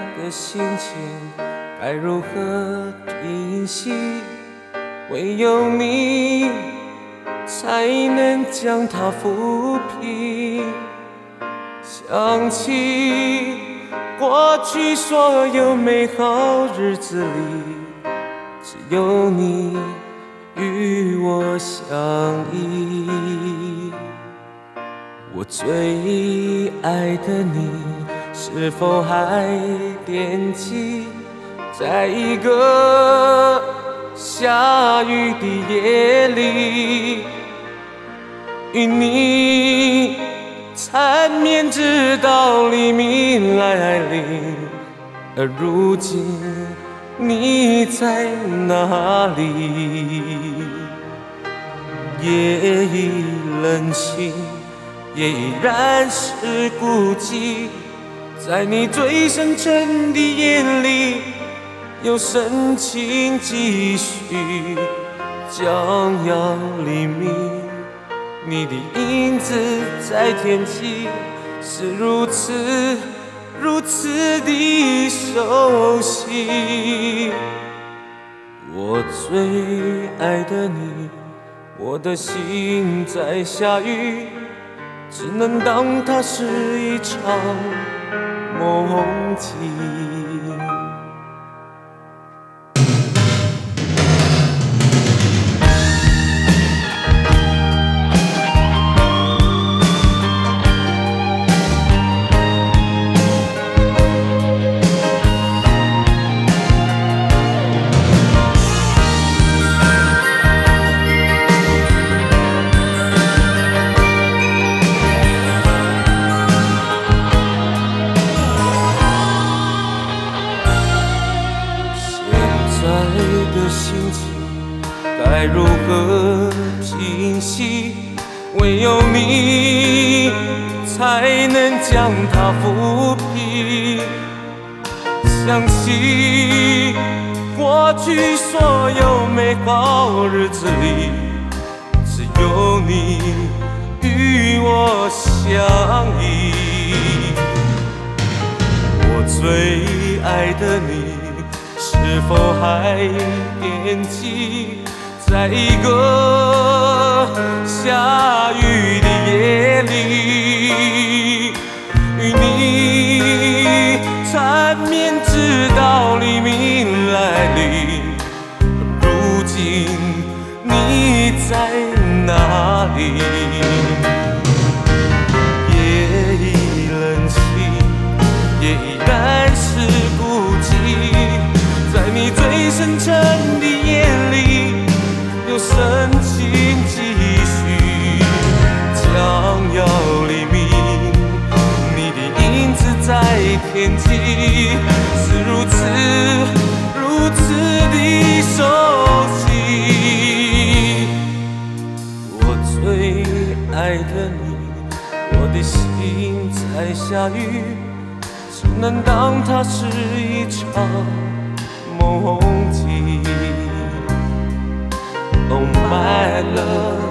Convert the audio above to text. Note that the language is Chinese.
的心情该如何平息？唯有你才能将它抚平。想起过去所有美好日子里，只有你与我相依。我最爱的你，是否还惦记？在一个下雨的夜里，与你缠绵直到黎明来临。而如今你在哪里？夜已冷清，也依然是孤寂。在你最深沉的眼里，有深情继续。将要黎明，你的影子在天际，是如此如此的熟悉。我最爱的你，我的心在下雨，只能当它是一场梦境。的心情该如何平息？唯有你才能将它抚平。想起过去所有美好日子里，只有你与我相依。我最爱的你，是否还惦记？在一个下雨的夜里，与你缠绵直到黎明来临。如今你在哪里？夜已冷清，也依然是孤寂。在你最深沉的眼里，有深情继续。将要黎明，你的影子在天际，是如此如此的熟悉。我最爱的你，我的心在下雨，只能当它是一场梦境。Oh my love。